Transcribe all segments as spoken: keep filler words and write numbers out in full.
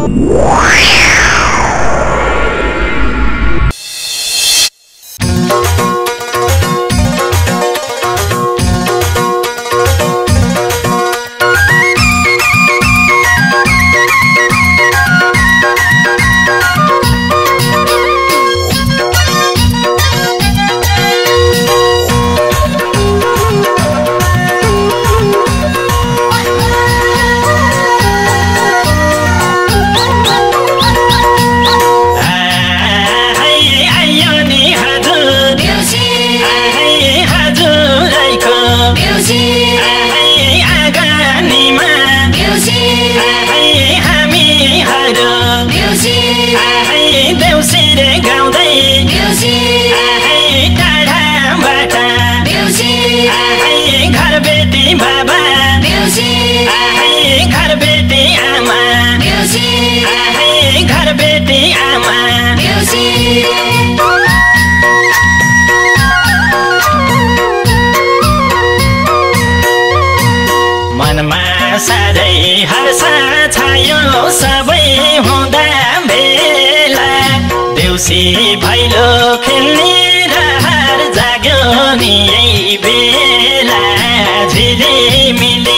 भैलो खेल्ने रहर जाग्यो नि यही बेला झिलिमिली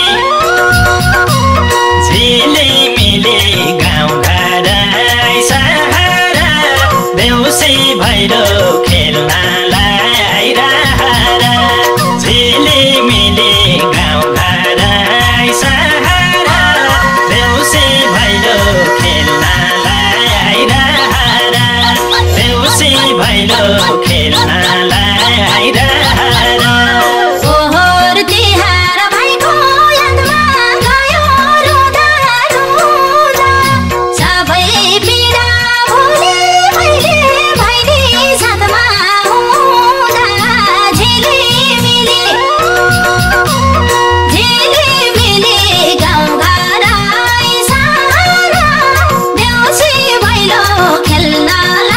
झिलिमिली गाउँ घर सहारा देउसी भैलो खेल्नलाई रहर झिलिमिली गाउँ घर सहारा देउसी भैलो खेल्नलाई रहर देउसी भैलो खेल्नलाई रहर फोहोर तिहार भाइको यादमा गयो रुँदा रुँदा सबै पीडा भुले मैले भैली साथमा हुँदा झिलिमिली झिलिमिली गाउँघर सहारा देउसी भैलो खेल्नलाई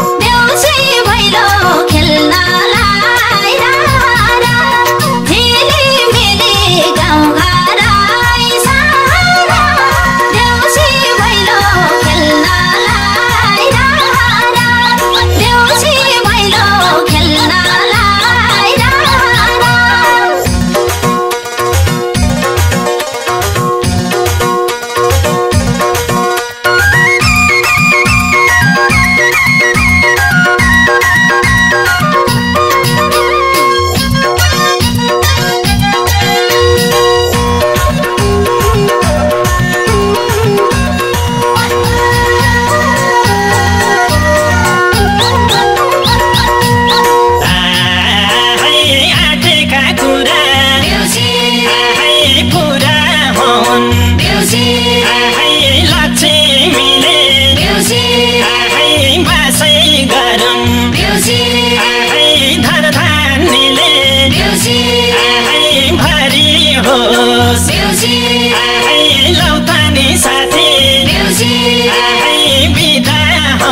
खेल्नलाई रहर झिलिमिली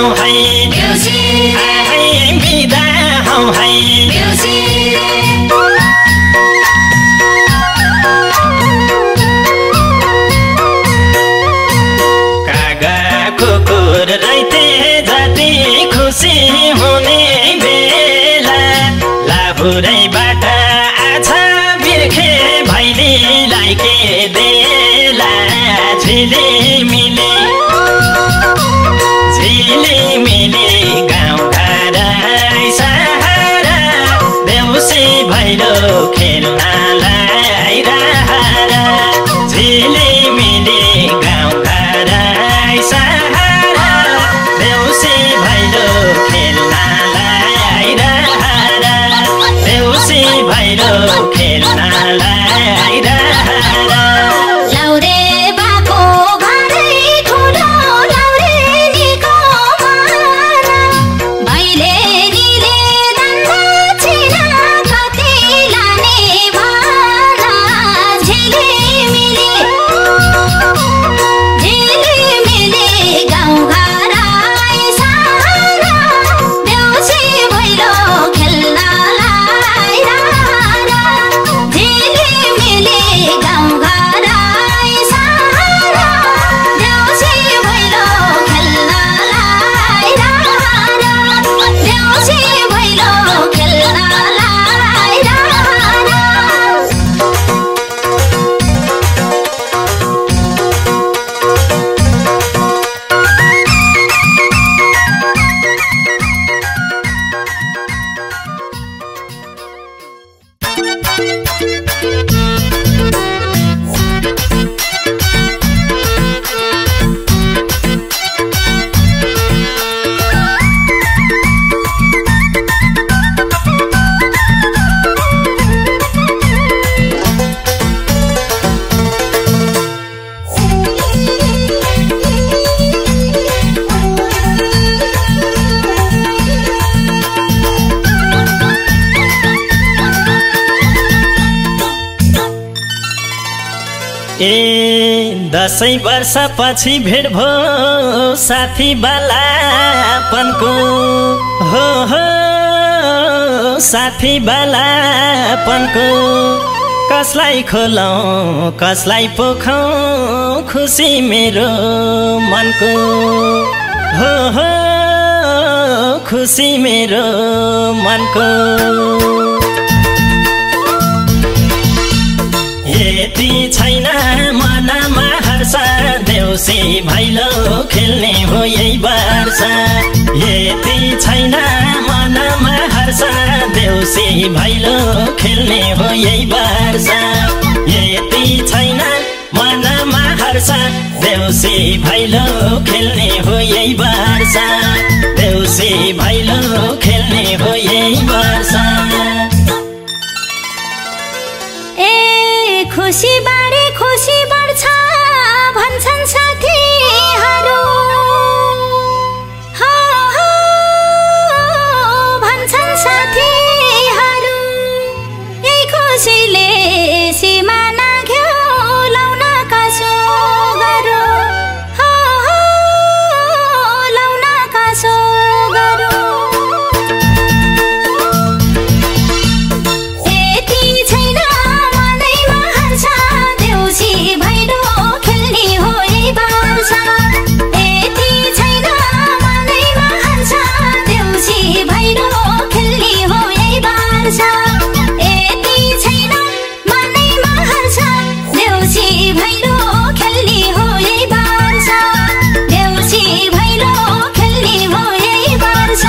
है देउसी है बिदा हौ है देउसी कागा कुकुर रैते जति खुसी हुने बेला लाभुरैबाट आछ बिर्खे भैलीलाई के देला झिलिमिली झिलिमिली गाउँघर सहारा देउसी भैलो खेल्नलाई रहरा झिलिमिली गाउँघर सहारा देउसी भैलो खेल्नलाई रहरा देउसी भैलो खेल्नलाई रहरा लाउरे बाको घरै ठुलो लाउरे निको माना भाइले निले दण्ड छिना कति लाने भाना झिलिमिली झिलिमिली गाउँघर सहारा देउसी भैलो खेल्नलाई रहरा झिलिमिली गाउँघर सहारा देउसी भैलो खेल्नलाई रहरा देउसी भैलो खेल्नलाई रहरा ए दसैँ वर्षपछि भेट भो साथी बालापनको हो हो साथी बालापनको कसलाई खोलौँ कसलाई पोखौँ खुसी मेरो मनको हो हो खुसी मेरो मनको यति छैन मनमा हर्ष देउसी भैलो खेल्ने हो यही वर्ष यति छैन मनमा हर्ष देउसी भैलो खेल्ने हो यही वर्ष यति छैन मनमा हर्ष देउसी भैलो खेल्ने हो यही वर्ष देउसी भैलो खेल्ने हो यही वर्ष ए खुसी बारे खुसी बढ्छ भन्छन् साथीहरू हो हो भन्छन् साथीहरू यही खुसीले सीमा नाघ्यो लाउनका सोगरो हो हो लाउनका सोगरो यति छैन मनैमा हर्ष देउसी भैलो खेल्ने हो यही वर्ष यति छैन मनैमा हर्ष देउसी भैलो खेल्ने हो यही वर्ष यति छैन मनैमा हर्ष देउसी भैलो खेल्ने हो यही वर्ष देउसी भैलो खेल्ने हो यही वर्ष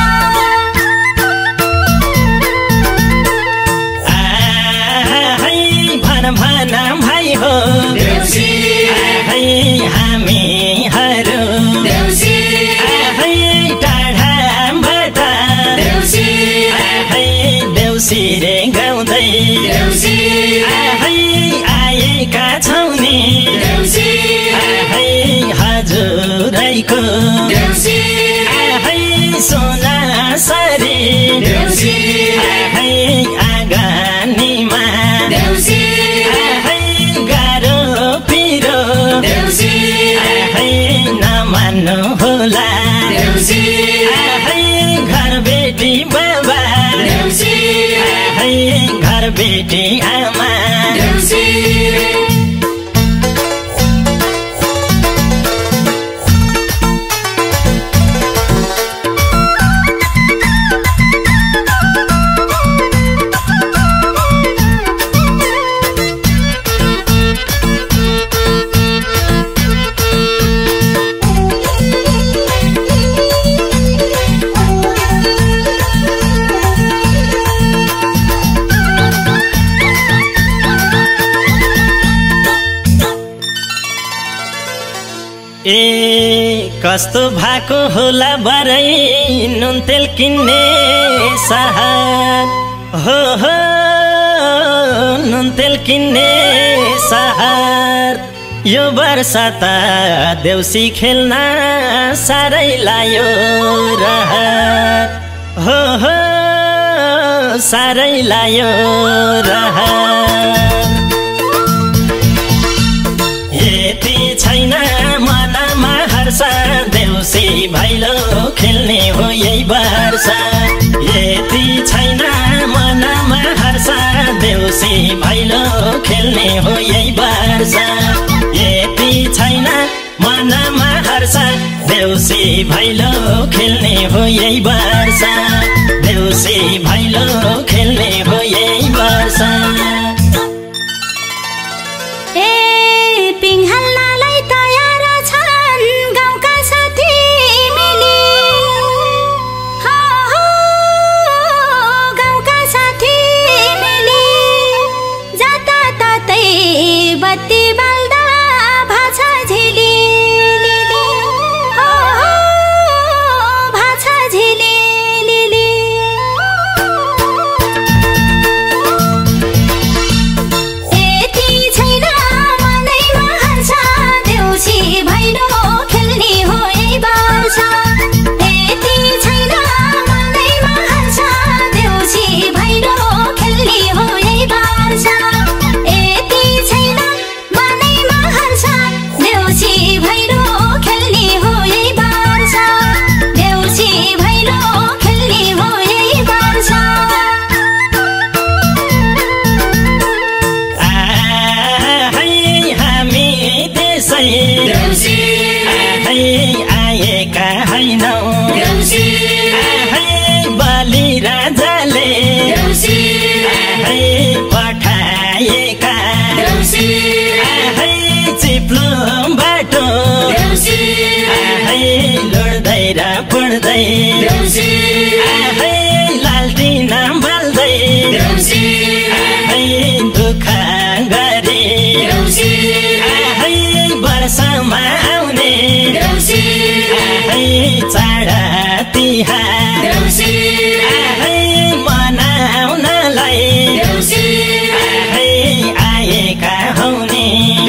भन भन भाइ हो देउसी है हामीहरू देउसी है टाढाबाट देउसी है देउसी रे गाउँदै देउसी है आएका छौँ नि देउसी है हजुरैको देउसी है सोना सरी देउसी है आँगनीमा देउसी है गाह्रो पिरो देउसी है नमान्नु होला देउसी बेटी आमा देउसी ए कस्तो भएको होला बरै नुन तेल किन्ने सहर हो हो नुन तेल किन्ने सहर यो वर्ष त देउसी खेल्न साह्रै लायो रहर हो हो साह्रै लायो रहर यति छैन मनमा हर्ष देउसी भैलो खेल्ने हो यही वर्ष यति छैन मनमा हर्ष देउसी भैलो खेल्ने हो यही वर्ष यति छैन मनमा हर्ष देउसी भैलो खेल्ने हो यही वर्ष देउसी भैलो खेल्ने हो यही वर्ष आएका हैनौ बलि राजाले पठाएका चिप्लो बाटो लड्दै र पढ्दै लालटिन बल्दै दुःख गरे वर्षमा आउने चाड तिहार मनाउनलाई आएका हुने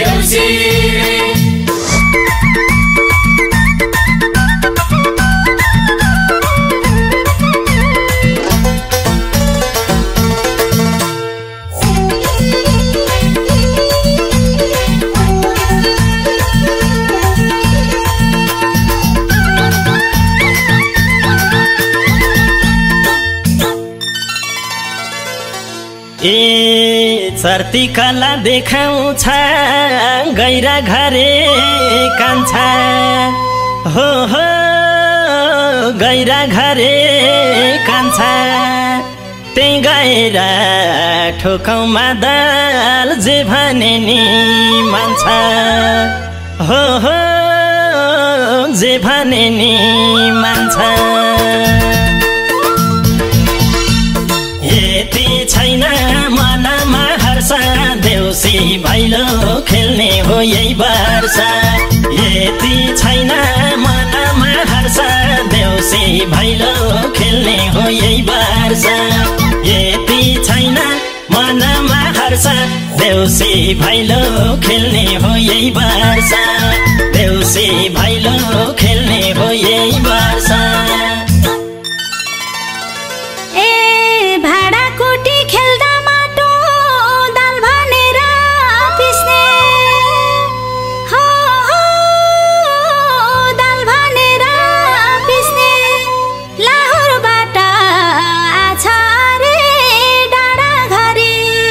ए चर्ती कला देखाउँछ गैरा घरे कान्छा हो हो गैरा घरे कान्छा त्यही गएर ठोकौँ मादल जे भने नि मान्छ हो हो जे भने नि मान्छ यति छैन मनमा हर्ष देउसी भैलो खेल्ने हो यही वर्ष यति छैन मनमा हर्ष देउसी भैलो खेल्ने हो यही वर्ष यति छैन मनमा हर्ष देउसी भैलो खेल्ने हो यही वर्ष देउसी भैलो खेल्ने हो यही वर्ष लाहुरबाट आछ रे डाँडा घरी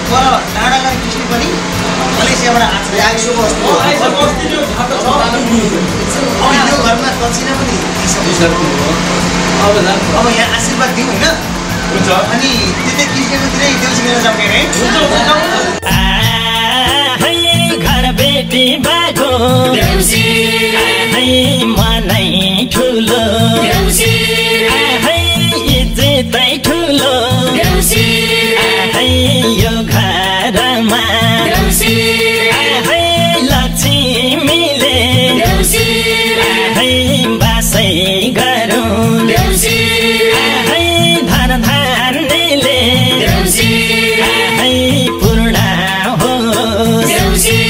पर डाँडालाई कृष्ण पनि मलेसियाबाट आएको शुभ वस्तु हो। अब यो घरमा दक्षिणा पनि अब यहाँ आशीर्वाद दिउँ होइन अनि त्यतै कृष्णकोतिरै देउसी मेला जाउने है। घर बेटी बाको देउसी मनै ठुलो देउसी इज्जतै ठुलो देउसी यो घरमा देउसी लक्ष्मीले देउसी बासै गरौँ देउसी धन धान्यले देउसी पूर्ण होस् देउसी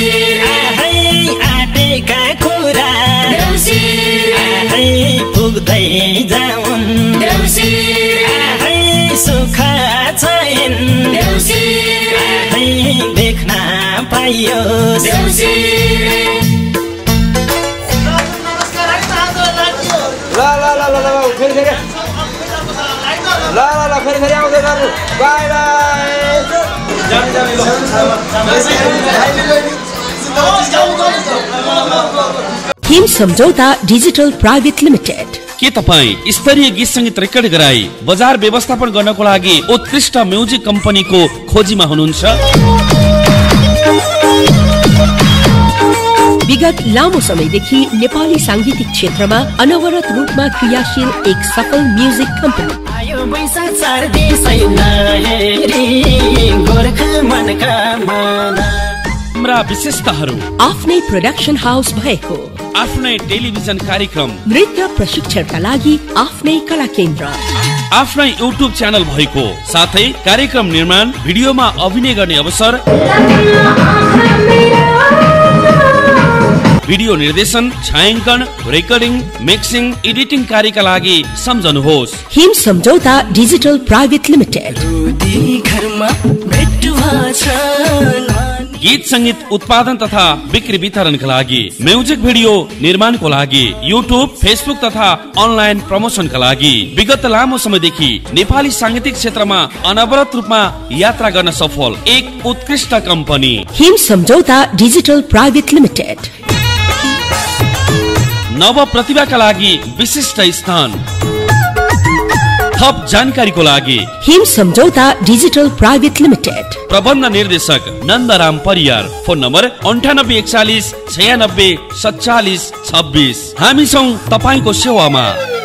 आँटेका कुरा देउसी पुग्दै जाउन् देउसी सुख छैन देउसी देख्न पाइयोस् देउसी ल ल ल ल ल फेरि फेरि ल ल ल फेरि फेरि आउँदै गर्नु बाई बाई जाने जाने हिम सम्झौता डिजिटल प्राइवेट लिमिटेड। के तपाईँ स्तरीय गीत संगीत रेकर्ड गराई बजार व्यवस्थापन गर्नको लागि उत्कृष्ट म्युजिक कम्पनीको खोजीमा हुनुहुन्छ? विगत लामो समयदेखि नेपाली सांगीतिक क्षेत्रमा अनवरत रूपमा क्रियाशील एक सफल म्युजिक कम्पनी आयो वैशाख चार देशै नहेरी गोर्खा मनका मना हाम्रा विशेषताहरू आफ्नै प्रोडक्सन हाउस भएको, आफ्नै टेलिभिजन कार्यक्रम, नृत्य प्रशिक्षणका लागि आफ्नै कला केन्द्र, आफ्नै युट्युब च्यानल भएको, साथै कार्यक्रम निर्माण भिडियोमा अभिनय गर्ने अवसर, भिडियो निर्देशन, छायाङ्कन, रेकर्डिङ, मिक्सिङ, एडिटिङ कार्यका लागि सम्झनुहोस् हिम सम्झौता डिजिटल प्राइवेट लिमिटेड। गीत संगीत उत्पादन तथा बिक्री वितरणका लागि, म्युजिक भिडियो निर्माणको लागि, युट्युब, फेसबुक तथा अनलाइन प्रमोसनका लागि विगत लामो समयदेखि नेपाली सांगीतिक क्षेत्रमा अनवरत रूपमा यात्रा गर्न सफल एक उत्कृष्ट कम्पनी हिम सम्झौता डिजिटल प्राइवेट लिमिटेड। नव प्रतिभाका लागि विशिष्ट स्थान। थप जानकारीको लागि हिम सम्झौता डिजिटल प्राइवेट लिमिटेड। प्रबन्ध निर्देशक नन्दराम परियार। फोन नम्बर अन्ठानब्बे एकचालिस छयानब्बे सत्तालिस छब्बिस। हामी छौँ तपाईँको सेवामा।